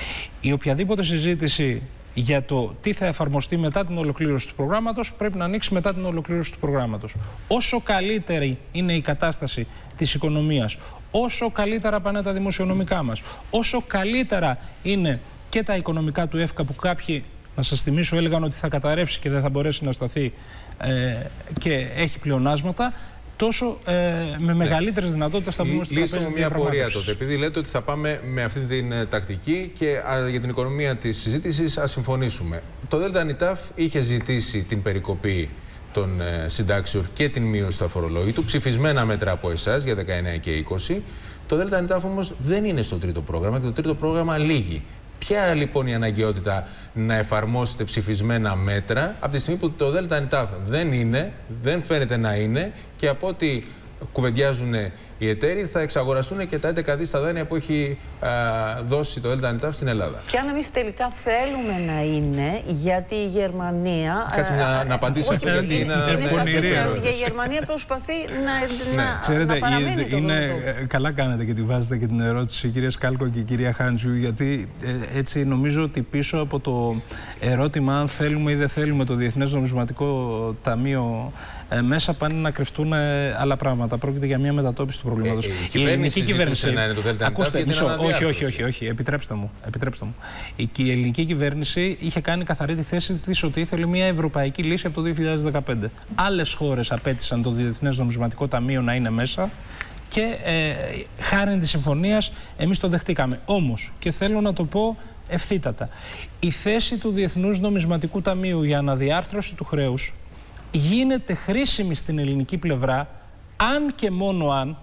Η οποιαδήποτε συζήτηση για το τι θα εφαρμοστεί μετά την ολοκλήρωση του προγράμματος πρέπει να ανοίξει μετά την ολοκλήρωση του προγράμματος. Όσο καλύτερη είναι η κατάσταση της οικονομίας, όσο καλύτερα πάνε τα δημοσιονομικά μας, όσο καλύτερα είναι και τα οικονομικά του ΕΦΚΑ, που κάποιοι, να σας θυμίσω, έλεγαν ότι θα καταρρεύσει και δεν θα μπορέσει να σταθεί ε, και έχει πλεονάσματα, τόσο ε, με μεγαλύτερες ναι. δυνατότητες θα μπούμε στην τραπέζι της διαπραγμάτευσης. Λύστε μου μια πορεία τότε, επειδή λέτε ότι θα πάμε με αυτή την ε, τακτική και α, για την οικονομία της συζήτησης ας συμφωνήσουμε. Το ΔΝΤ είχε ζητήσει την περικοπή των ε, συντάξεων και την μείωση του αφορολόγητου, ψηφισμένα μέτρα από εσάς για δεκαεννέα και είκοσι. Το ΔΝΤ όμως δεν είναι στο τρίτο πρόγραμμα και το τρίτο πρόγραμμα λύγει. Ποια λοιπόν η αναγκαιότητα να εφαρμόσετε ψηφισμένα μέτρα από τη στιγμή που το ΔΝΤ δεν είναι, δεν φαίνεται να είναι, και από ό,τι κουβεντιάζουν οι εταίροι θα εξαγοραστούν και τα έντεκα δις δάνεια που έχει α, δώσει το ΔΝΤ στην Ελλάδα. Και αν εμείς τελικά θέλουμε να είναι, γιατί η Γερμανία... Κάτσε να, να απαντήσει αυτό, γιατί είναι... είναι η Γερμανία προσπαθεί να, ναι. να, Ξέρετε, να παραμείνει το είναι, καλά κάνετε και τη βάζετε και την ερώτηση, κυρία Σκάλκο και κυρία Χάντζου, γιατί ε, έτσι νομίζω ότι πίσω από το ερώτημα αν θέλουμε ή δεν θέλουμε το Διεθνές Νομισματικό Ταμείο ε, μέσα πάνε να κρυφτούν ε, άλλα πράγματα. Πρόκειται για μια μετατόπιση του προβλήματος. Ε, ε, η, η ελληνική κυβέρνηση να είναι το ΔΝΤ. Ακούστε, μισό, όχι, όχι, όχι, όχι, επιτρέψτε μου. Επιτρέψτε μου. Η, η ελληνική κυβέρνηση είχε κάνει καθαρή τη θέση της ότι ήθελε μια ευρωπαϊκή λύση από το δύο χιλιάδες δεκαπέντε. Άλλες χώρες απέτησαν το Διεθνές Νομισματικό Ταμείο να είναι μέσα και ε, χάρη της συμφωνίας εμείς το δεχτήκαμε. Όμως, και θέλω να το πω ευθύτατα, η θέση του Διεθνούς Νομισματικού Ταμείου για αναδιάρθρωση του χρέους γίνεται χρήσιμη στην ελληνική πλευρά αν και μόνο αν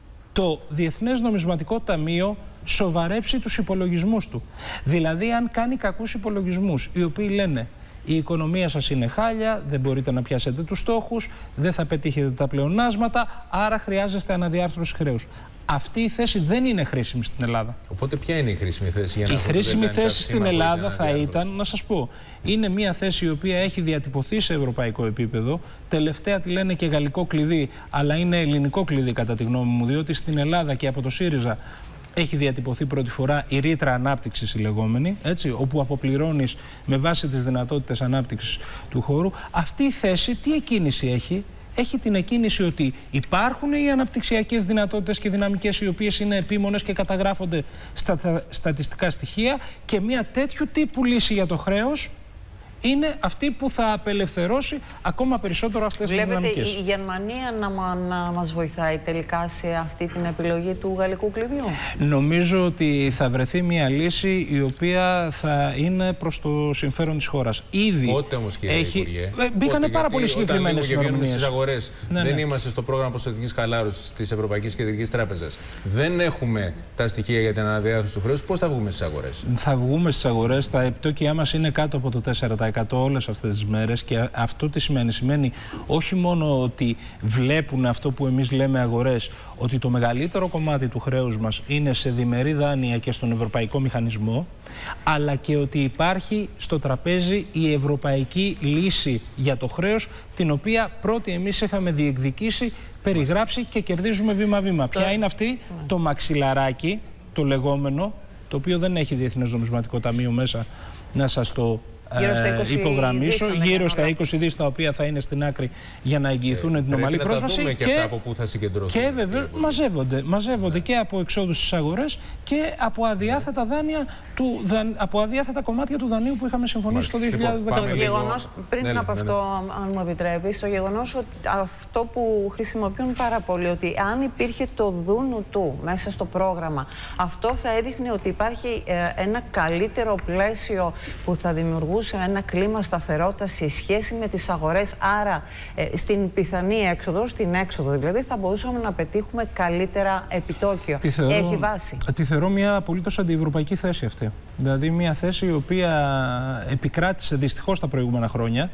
το Διεθνές Νομισματικό Ταμείο σοβαρέψει τους υπολογισμούς του. Δηλαδή αν κάνει κακούς υπολογισμούς οι οποίοι λένε η οικονομία σας είναι χάλια, δεν μπορείτε να πιάσετε τους στόχους, δεν θα πετύχετε τα πλεονάσματα, άρα χρειάζεστε αναδιάρθρωση χρέους. Αυτή η θέση δεν είναι χρήσιμη στην Ελλάδα. Οπότε ποια είναι η χρήσιμη θέση για να... Η χρήσιμη θέση στην Ελλάδα θα ήταν, να σας πω, είναι μια θέση η οποία έχει διατυπωθεί σε ευρωπαϊκό επίπεδο. Τελευταία τη λένε και γαλλικό κλειδί, αλλά είναι ελληνικό κλειδί κατά τη γνώμη μου, διότι στην Ελλάδα και από το ΣΥΡΙΖΑ έχει διατυπωθεί πρώτη φορά η ρήτρα ανάπτυξης η λεγόμενη, έτσι, όπου αποπληρώνεις με βάση τις δυνατότητες ανάπτυξης του χώρου. Αυτή η θέση τι εκκίνηση έχει? Έχει την εκκίνηση ότι υπάρχουν οι αναπτυξιακές δυνατότητες και δυναμικές οι οποίες είναι επίμονες και καταγράφονται στα στατιστικά στοιχεία, και μια τέτοιου τύπου λύση για το χρέος είναι αυτή που θα απελευθερώσει ακόμα περισσότερο αυτές τις δυναμικές. Βλέπετε η Γερμανία να, να μας βοηθάει τελικά σε αυτή την επιλογή του γαλλικού κλειδιού? Νομίζω ότι θα βρεθεί μια λύση η οποία θα είναι προς το συμφέρον της χώρας. Ήδη πότε όμως, κύριε έχει... Υπουργέ? Μπήκανε πότε, πάρα πολύ συγκεκριμένες ημερομηνίες. Στις αγορές. Ναι, δεν ναι. είμαστε στο πρόγραμμα ποσοτικής χαλάρωσης της Ευρωπαϊκής Κεντρικής Τράπεζας. Δεν έχουμε τα στοιχεία για την αναδιάρθρωση του χρέους. Πώς θα βγούμε στις αγορές? Θα βγούμε στις αγορές. Τα επιτόκια μας είναι κάτω από το τέσσερα τοις εκατό όλες αυτές τις μέρες, και αυτό τι σημαίνει? Σημαίνει όχι μόνο ότι βλέπουν αυτό που εμείς λέμε αγορές, ότι το μεγαλύτερο κομμάτι του χρέους μας είναι σε διμερή δάνεια και στον ευρωπαϊκό μηχανισμό, αλλά και ότι υπάρχει στο τραπέζι η ευρωπαϊκή λύση για το χρέος, την οποία πρώτη εμείς είχαμε διεκδικήσει, περιγράψει και κερδίζουμε βήμα-βήμα. Ποια είναι αυτή? Το μαξιλαράκι, το λεγόμενο, το οποίο δεν έχει Διεθνές Νομισματικό Ταμείο μέσα, να σας το Γύρω στα είκοσι υπογραμμίσω, δις, γύρω στα είκοσι δις, τα οποία θα είναι στην άκρη για να εγγυηθούν ε, την ομαλή πρόσβαση. Πρέπει να τα δούμε και, και αυτά από πού θα συγκεντρωθούν. Και βέβαια μαζεύονται, μαζεύονται ναι. και από εξόδους στις αγορές και από αδιάθετα δάνεια, του, δαν, από αδιάθετα κομμάτια του δανείου που είχαμε συμφωνήσει το δύο χιλιάδες δεκαπέντε. Το γεγονός, πριν ναι, από ναι, αυτό, ναι. αν μου επιτρέπεις, το γεγονός ότι αυτό που χρησιμοποιούν πάρα πολύ, ότι αν υπήρχε το δούνου του μέσα στο πρόγραμμα, αυτό θα έδειχνε ότι υπάρχει ε, ένα καλύτερο πλαίσιο που θα δημιουργούσε δημιουργούσε ένα κλίμα σταθερότητας σε σχέση με τις αγορές. Άρα, ε, στην πιθανή έξοδο, στην έξοδο δηλαδή, θα μπορούσαμε να πετύχουμε καλύτερα επιτόκιο. Τη θεωρώ, Έχει βάση. Τη θεωρώ μια απολύτως αντιευρωπαϊκή θέση αυτή. Δηλαδή, μια θέση η οποία επικράτησε δυστυχώς τα προηγούμενα χρόνια.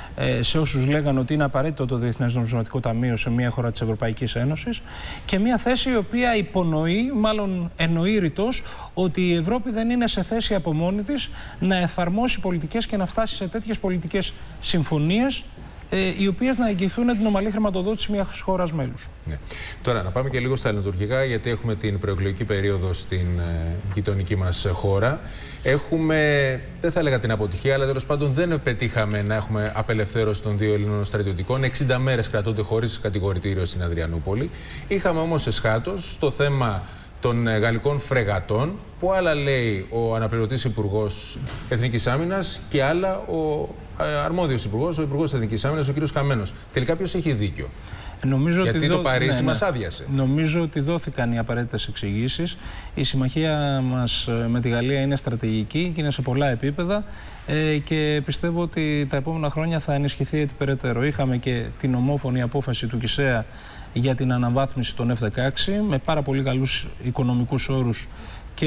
Σε όσους λέγανε ότι είναι απαραίτητο το Διεθνές Νομισματικό Ταμείο σε μια χώρα της Ευρωπαϊκής Ένωσης, και μια θέση η οποία υπονοεί, μάλλον εννοεί ρητός, ότι η Ευρώπη δεν είναι σε θέση από μόνη της να εφαρμόσει πολιτικές και να φτάσει σε τέτοιες πολιτικές συμφωνίες οι οποίες να εγγυηθούν την ομαλή χρηματοδότηση μιας χώρας μέλους. Ναι. Τώρα, να πάμε και λίγο στα ελληνοτουρκικά, γιατί έχουμε την προεκλογική περίοδο στην ε, γειτονική μας χώρα. Έχουμε, δεν θα έλεγα την αποτυχία, αλλά τέλος πάντων δεν πετύχαμε να έχουμε απελευθέρωση των δύο Ελλήνων στρατιωτικών. εξήντα μέρες κρατούνται χωρίς κατηγορητήριο στην Αδριανούπολη. Είχαμε όμως εσχάτως στο θέμα των γαλλικών φρεγατών, που άλλα λέει ο αναπληρωτής Υπουργός Εθνικής Άμυνας και άλλα ο αρμόδιος Υπουργός, ο Υπουργός Εθνικής Άμυνας, ο κ. Καμένος. Τελικά ποιος έχει δίκιο? Νομίζω Γιατί ότι το δο... Παρίσι ναι, ναι. μας άδειασε. Νομίζω ότι δόθηκαν οι απαραίτητες εξηγήσεις. Η συμμαχία μας με τη Γαλλία είναι στρατηγική και είναι σε πολλά επίπεδα, ε, και πιστεύω ότι τα επόμενα χρόνια θα ενισχυθεί έτσι περαιτέρω. Είχαμε και την ομόφωνη απόφαση του ΚΙΣΕΑ για την αναβάθμιση των εφ δεκαέξι με πάρα πολύ καλούς οικονομικούς όρους και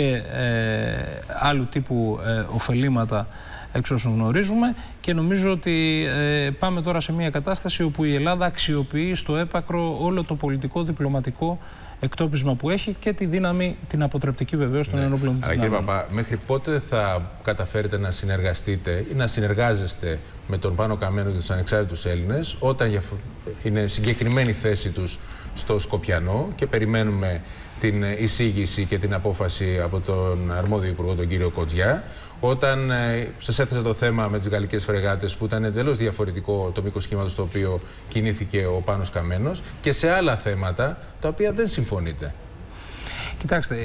ε, άλλου τύπου ε, ωφελήματα, εξ όσων γνωρίζουμε, και νομίζω ότι ε, πάμε τώρα σε μια κατάσταση όπου η Ελλάδα αξιοποιεί στο έπακρο όλο το πολιτικό διπλωματικό εκτόπισμα που έχει και τη δύναμη, την αποτρεπτική βεβαίως των ενόπλων της δυνάμεων. Κύριε Παπά, μέχρι πότε θα καταφέρετε να συνεργαστείτε ή να συνεργάζεστε με τον Πάνο Καμένο και τους ανεξάρτητους Έλληνες, όταν είναι συγκεκριμένη θέση τους στο Σκοπιανό και περιμένουμε την εισήγηση και την απόφαση από τον αρμόδιο Υπουργό, τον κύριο Κοτζιά, όταν ε, σας έθεσα το θέμα με τις γαλλικές φρεγάτες, που ήταν εντελώς διαφορετικό το μήκος κύματος στο οποίο κινήθηκε ο Πάνος Καμένος, και σε άλλα θέματα τα οποία δεν συμφωνείτε? Κοιτάξτε,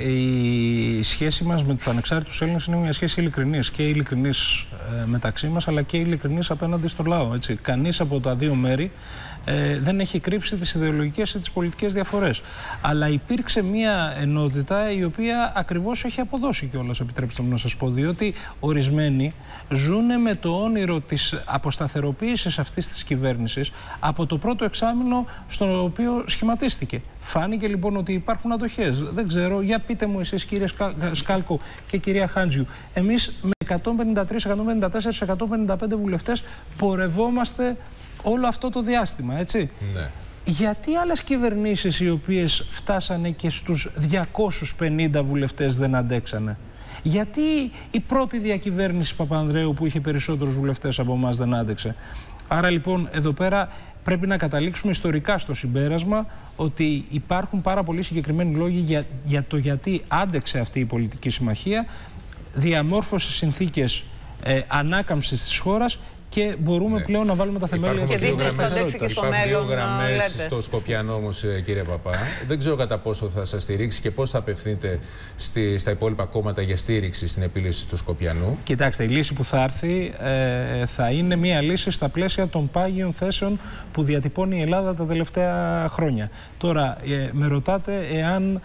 η σχέση μας με τους ανεξάρτητους Έλληνες είναι μια σχέση ειλικρινής, και ειλικρινής ε, μεταξύ μας, αλλά και ειλικρινής απέναντι στο λαό. Έτσι. Κανείς από τα δύο μέρη ε, δεν έχει κρύψει τις ιδεολογικές ή τις πολιτικές διαφορές. Αλλά υπήρξε μια ενότητα η οποία ακριβώς έχει αποδώσει κιόλας, επιτρέψτε μου να σας πω, διότι ορισμένοι ζουν με το όνειρο της αποσταθεροποίησης αυτής της κυβέρνησης από το πρώτο εξάμηνο στο οποίο σχηματίστηκε. Φάνηκε λοιπόν ότι υπάρχουν αντοχές. Δεν ξέρω, για πείτε μου εσείς, κύριε Σκάλκο και κυρία Χάντζιου, εμείς με εκατόν πενήντα τρεις, εκατόν πενήντα τέσσερις, εκατόν πενήντα πέντε βουλευτές πορευόμαστε όλο αυτό το διάστημα, έτσι. Ναι. Γιατί άλλες κυβερνήσεις οι οποίες φτάσανε και στους διακόσιους πενήντα βουλευτές δεν αντέξανε? Γιατί η πρώτη διακυβέρνηση Παπανδρέου, που είχε περισσότερους βουλευτές από εμάς, δεν άντεξε? Άρα λοιπόν εδώ πέρα πρέπει να καταλήξουμε ιστορικά στο συμπέρασμα ότι υπάρχουν πάρα πολύ συγκεκριμένοι λόγοι για, για το γιατί άντεξε αυτή η πολιτική συμμαχία, διαμόρφωσε συνθήκες ε, ανάκαμψης της χώρας, και μπορούμε ναι. πλέον να βάλουμε τα θεμέλια. Και δείχνεις το αντέξει και στο μέλλον. Υπάρχουν δύο γραμμές στο Σκοπιανό όμως, κύριε Παπά. Δεν ξέρω κατά πόσο θα σας στηρίξει και πώς θα απευθύνετε στη, στα υπόλοιπα κόμματα για στήριξη στην επίλυση του Σκοπιανού. Κοιτάξτε, η λύση που θα έρθει ε, θα είναι μια λύση στα πλαίσια των πάγιων θέσεων που διατυπώνει η Ελλάδα τα τελευταία χρόνια. Τώρα, ε, με ρωτάτε εάν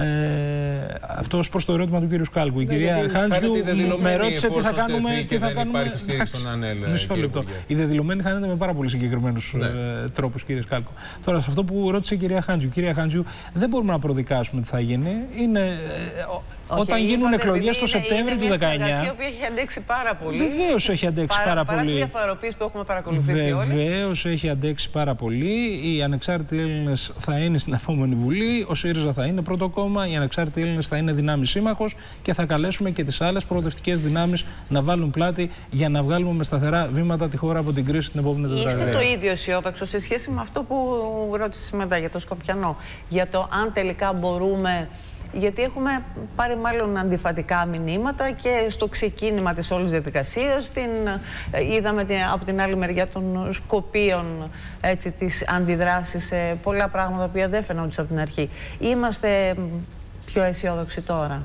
Ε, αυτό ως προς το ερώτημα του κύριου Σκάλκου. Η ναι, κυρία Χάντζιου με ρώτησε τι θα κάνουμε. Και δεν υπάρχει στήριξη στον ΑΝΕΛ. Μισό λεπτό. Η δεδηλωμένη χάνεται με πάρα πολύ συγκεκριμένους ναι. ε, τρόπους, κύριε Σκάλκου. Τώρα, σε αυτό που ρώτησε η κυρία Χάντζιου, κυρία Χάντζιου, δεν μπορούμε να προδικάσουμε τι θα γίνει. Είναι, ε, Όχι, όταν γίνουν εκλογές το Σεπτέμβριο του δεκαεννιά. Είναι μια που έχει αντέξει πάρα πολύ. Βεβαίως έχει αντέξει πάρα, πάρα παρά πολύ. Παρά τη διαφοροποίηση που έχουμε παρακολουθήσει όλοι. Βεβαίως έχει αντέξει πάρα πολύ. Οι ανεξάρτητοι Έλληνες θα είναι στην επόμενη Βουλή. Ο ΣΥΡΙΖΑ θα είναι πρώτο κόμμα. Οι ανεξάρτητοι Έλληνες θα είναι δυνάμει σύμμαχος. Και θα καλέσουμε και τις άλλες προοδευτικές δυνάμεις να βάλουν πλάτη για να βγάλουμε με σταθερά βήματα τη χώρα από την κρίση την επόμενη τετραετία. Είστε το ίδιο αισιόδοξο σε σχέση με αυτό που ρώτησε μετά για το Σκοπιανό? Για το αν τελικά μπορούμε. Γιατί έχουμε πάρει μάλλον αντιφατικά μηνύματα και στο ξεκίνημα της όλης διαδικασίας την, είδαμε την, από την άλλη μεριά των Σκοπίων έτσι, τις αντιδράσεις σε πολλά πράγματα που δεν φαινόντουσαν από την αρχή. Είμαστε πιο αισιόδοξοι τώρα?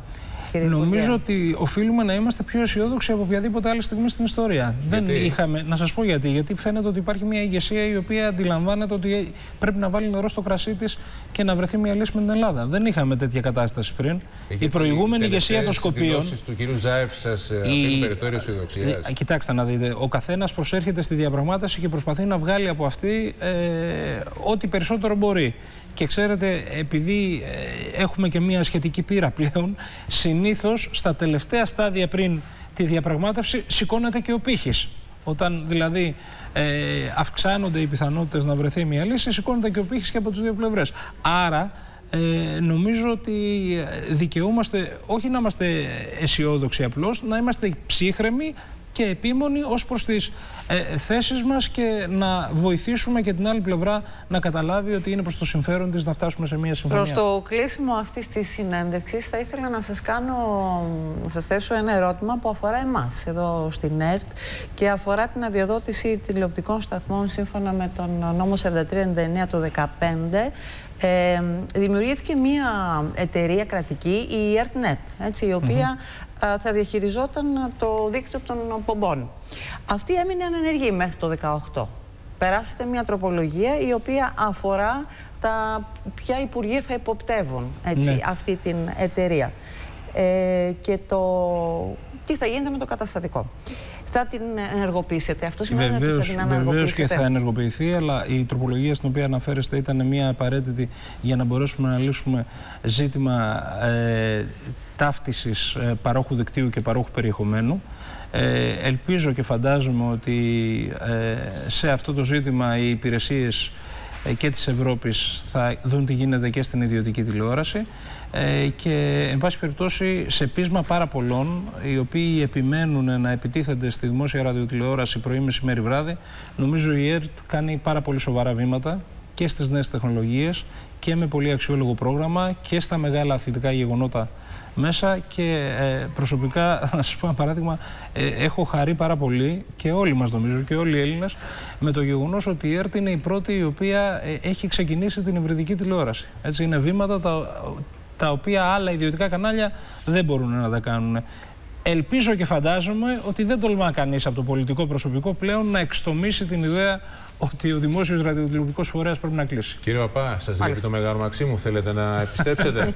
κύριε Νομίζω Υπουργέ? ότι οφείλουμε να είμαστε πιο αισιόδοξοι από οποιαδήποτε άλλη στιγμή στην ιστορία. Γιατί? Δεν είχαμε, να σας πω γιατί. Γιατί φαίνεται ότι υπάρχει μια ηγεσία η οποία αντιλαμβάνεται ότι πρέπει να βάλει νερό στο κρασί της και να βρεθεί μια λύση με την Ελλάδα. Δεν είχαμε τέτοια κατάσταση πριν. Γιατί η προηγούμενη ηγεσία των Σκοπίων. Οι δηλώσεις του κύριου Ζάεφ σας αφήνουν περιθώριο αισιοδοξίας? Κοιτάξτε να δείτε. Ο καθένας προσέρχεται στη διαπραγμάτευση και προσπαθεί να βγάλει από αυτή ε, ό,τι περισσότερο μπορεί. Και ξέρετε, επειδή ε, έχουμε και μια σχετική πείρα πλέον, συνήθως στα τελευταία στάδια πριν τη διαπραγμάτευση σηκώνεται και ο πύχης. Όταν δηλαδή ε, αυξάνονται οι πιθανότητες να βρεθεί μια λύση, σηκώνεται και ο πύχης και από τις δύο πλευρές. Άρα ε, νομίζω ότι δικαιούμαστε όχι να είμαστε αισιόδοξοι απλώς, να είμαστε ψύχρεμοι και επίμονοι ως προς τις ε, θέσεις μας και να βοηθήσουμε και την άλλη πλευρά να καταλάβει ότι είναι προς το συμφέρον της να φτάσουμε σε μια συμφωνία. Προς το κλείσιμο αυτής της συνέντευξης θα ήθελα να σας κάνω, να σας θέσω ένα ερώτημα που αφορά εμάς εδώ στην ΕΡΤ και αφορά την αδειοδότηση τηλεοπτικών σταθμών σύμφωνα με τον νόμο σαράντα τρία ενενήντα εννέα του δεκαπέντε. Ε, δημιουργήθηκε μια εταιρεία κρατική, η ΕΡΤ-Νετ, έτσι, η οποία mm-hmm. α, θα διαχειριζόταν το δίκτυο των πομπών. Αυτή έμεινε ανενεργή μέχρι το δεκαοκτώ. Περάσετε μια τροπολογία η οποία αφορά τα ποια υπουργεία θα υποπτεύουν, έτσι, ναι. αυτή την εταιρεία. Ε, και το τι θα γίνεται με το καταστατικό. Θα την ενεργοποιήσετε? Αυτό σημαίνει ότι θα την ενεργοποιήσετε? Βεβαίως και θα ενεργοποιηθεί, αλλά η τροπολογία στην οποία αναφέρεστε ήταν μια απαραίτητη για να μπορέσουμε να λύσουμε ζήτημα ε, ταύτισης ε, παρόχου δικτύου και παρόχου περιεχομένου. Ε, ελπίζω και φαντάζομαι ότι ε, σε αυτό το ζήτημα οι υπηρεσίες ε, και της Ευρώπης θα δουν τι γίνεται και στην ιδιωτική τηλεόραση. Ε, και εν πάση περιπτώσει σε πείσμα πάρα πολλών οι οποίοι επιμένουν να επιτίθενται στη δημόσια ραδιοτηλεόραση πρωί, μεσημέρι, βράδυ, νομίζω η ΕΡΤ κάνει πάρα πολύ σοβαρά βήματα και στις νέες τεχνολογίες και με πολύ αξιόλογο πρόγραμμα και στα μεγάλα αθλητικά γεγονότα μέσα και ε, προσωπικά, να σας πω ένα παράδειγμα, ε, έχω χαρεί πάρα πολύ και όλοι μας νομίζω και όλοι οι Έλληνες με το γεγονός ότι η ΕΡΤ είναι η πρώτη η οποία ε, έχει ξεκινήσει την υβριδική τηλεόραση. Έτσι, είναι βήματα τα, τα οποία άλλα ιδιωτικά κανάλια δεν μπορούν να τα κάνουν. Ελπίζω και φαντάζομαι ότι δεν τολμά κανείς από το πολιτικό προσωπικό πλέον να εξτομίσει την ιδέα ότι ο δημόσιος ραδιοτηλεοπτικός φορέας πρέπει να κλείσει. Κύριε Παπά, σας λείπει το Μεγάλο Μαξίμου, θέλετε να επιστρέψετε?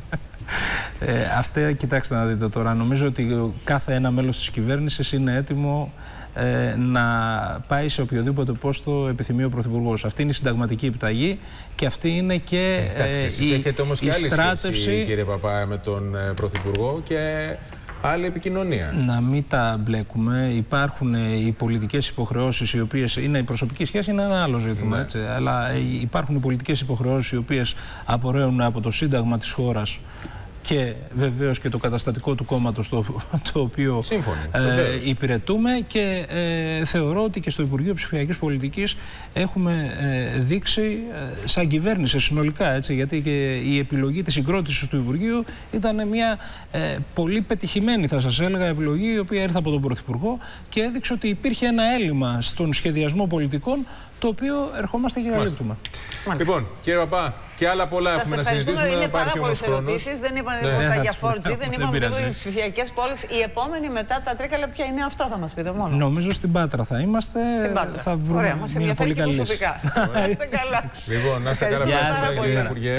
ε, αυτά, κοιτάξτε να δείτε τώρα, νομίζω ότι κάθε ένα μέλος της κυβέρνησης είναι έτοιμο ε, να πάει σε οποιοδήποτε πόστο επιθυμεί ο Πρωθυπουργός. Αυτή είναι η συνταγματική επιταγή και αυτή είναι και ε, Εντάξει, εσείς η, έχετε όμως και άλλη στράτευση... σχέση, κύριε Παπά, με τον ε, Πρωθυπουργό και άλλη επικοινωνία. Να μην τα μπλέκουμε. Υπάρχουν ε, οι πολιτικές υποχρεώσεις, οι οποίες είναι η προσωπική σχέση, είναι ένα άλλο ζήτημα. Ναι. Έτσι. Αλλά ε, υπάρχουν οι πολιτικές υποχρεώσεις, οι οποίες απορρέουν από το Σύνταγμα της χώρας και βεβαίως και το καταστατικό του κόμματος το, το οποίο Σύμφωνοι, ε, υπηρετούμε και ε, θεωρώ ότι και στο Υπουργείο Ψηφιακής Πολιτικής έχουμε ε, δείξει ε, σαν κυβέρνηση συνολικά, έτσι, γιατί και η επιλογή της συγκρότησης του Υπουργείου ήταν μια ε, πολύ πετυχημένη, θα σας έλεγα, επιλογή η οποία ήρθε από τον Πρωθυπουργό και έδειξε ότι υπήρχε ένα έλλειμμα στον σχεδιασμό πολιτικών το οποίο ερχόμαστε και καλύπτουμε. Λοιπόν, κύριε Παπά, και άλλα πολλά σας έχουμε να συζητήσουμε. Είναι πάρα πολλές ερωτήσεις. Δεν είπαμε ναι. τίποτα για φορ τζι, δεν είπαμε τίποτα για ψηφιακές πόλεις. Η επόμενη μετά τα τρίκαλα ποια είναι, αυτό θα μας πείτε μόνο? Νομίζω στην Πάτρα θα είμαστε. Στην Πάτρα. Θα βρούμε Ωραία, μια πολύ καλή λύση. Λοιπόν, να είστε καλά, κύριε Υπουργέ.